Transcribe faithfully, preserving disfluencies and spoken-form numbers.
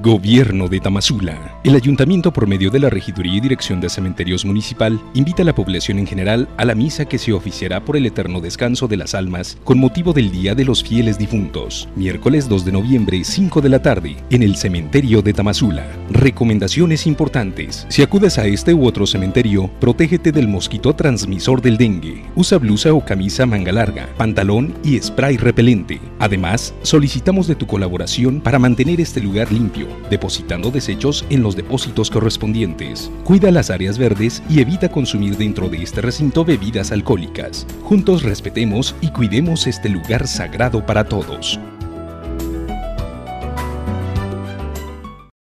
Gobierno de Tamazula. El Ayuntamiento, por medio de la Regiduría y Dirección de Cementerios Municipal, invita a la población en general a la misa que se oficiará por el eterno descanso de las almas con motivo del Día de los Fieles Difuntos, miércoles dos de noviembre, cinco de la tarde, en el Cementerio de Tamazula. Recomendaciones importantes. Si acudes a este u otro cementerio, protégete del mosquito transmisor del dengue. Usa blusa o camisa manga larga, pantalón y spray repelente. Además, solicitamos de tu colaboración para mantener este lugar limpio, depositando desechos en los depósitos correspondientes. Cuida las áreas verdes y evita consumir dentro de este recinto bebidas alcohólicas. Juntos respetemos y cuidemos este lugar sagrado para todos.